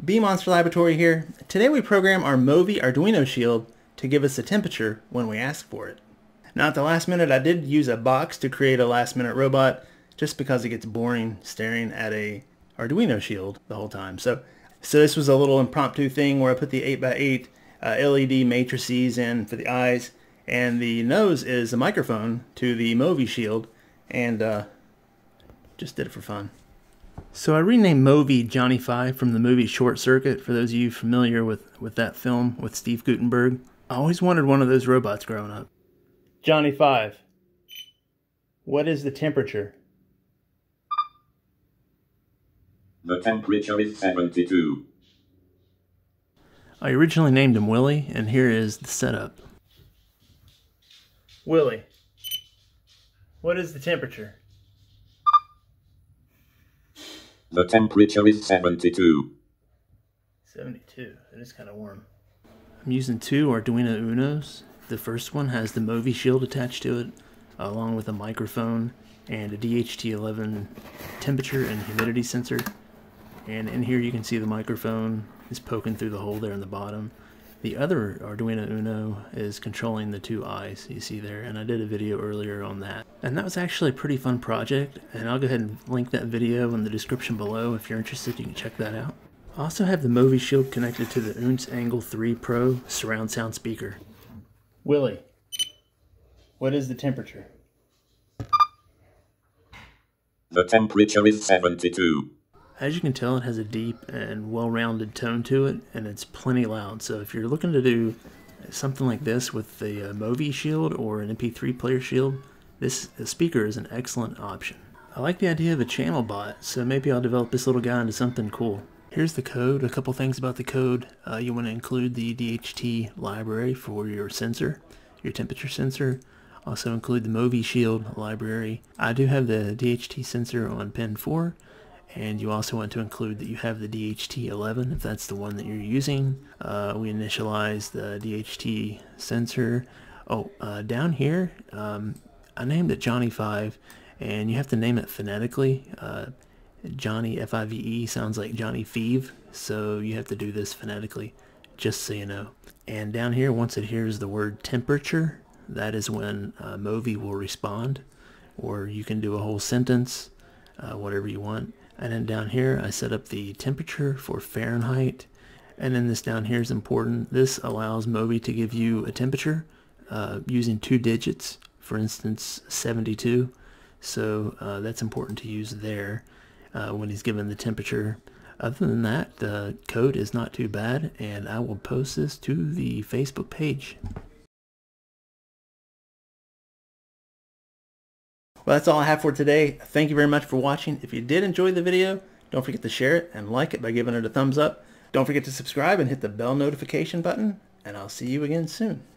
Monster Laboratory here. Today we program our MOVI Arduino shield to give us a temperature when we ask for it. Now at the last minute I did use a box to create a last minute robot just because it gets boring staring at a Arduino shield the whole time. So this was a little impromptu thing where I put the 8x8 LED matrices in for the eyes, and the nose is a microphone to the MOVI shield, and just did it for fun. So I renamed MOVI Johnny 5 from the movie Short Circuit, for those of you familiar with that film with Steve Guttenberg. I always wanted one of those robots growing up. Johnny 5, what is the temperature? The temperature is 72. I originally named him Willie, and here is the setup. Willie, what is the temperature? The temperature is 72. 72. It is kind of warm. I'm using two Arduino Unos. The first one has the MOVI shield attached to it, along with a microphone and a DHT11 temperature and humidity sensor. And in here you can see the microphone is poking through the hole there in the bottom. The other Arduino Uno is controlling the two eyes you see there, and I did a video earlier on that. And that was actually a pretty fun project, and I'll go ahead and link that video in the description below. If you're interested, you can check that out. I also have the MOVI shield connected to the Unce Angle 3 Pro surround sound speaker. Willie, what is the temperature? The temperature is 72. As you can tell, it has a deep and well-rounded tone to it, and it's plenty loud. So if you're looking to do something like this with the MOVI shield or an MP3 player shield, this speaker is an excellent option. I like the idea of a channel bot, so maybe I'll develop this little guy into something cool. Here's the code. A couple things about the code. You want to include the DHT library for your sensor, your temperature sensor. Also include the MOVI shield library. I do have the DHT sensor on pin 4. And you also want to include that you have the DHT11 if that's the one that you're using. We initialize the DHT sensor. Down here, I named it Johnny 5, and you have to name it phonetically. Johnny, F-I-V-E, sounds like Johnny Feeve, so you have to do this phonetically, just so you know. And down here, once it hears the word temperature, that is when MOVI will respond, or you can do a whole sentence, whatever you want. And then down here I set up the temperature for Fahrenheit, and then this down here is important. This allows MOVI to give you a temperature using 2 digits, for instance 72, so that's important to use there when he's given the temperature. Other than that, the code is not too bad, and I will post this to the Facebook page. Well, that's all I have for today. Thank you very much for watching. If you did enjoy the video, don't forget to share it and like it by giving it a thumbs up. Don't forget to subscribe and hit the bell notification button, and I'll see you again soon.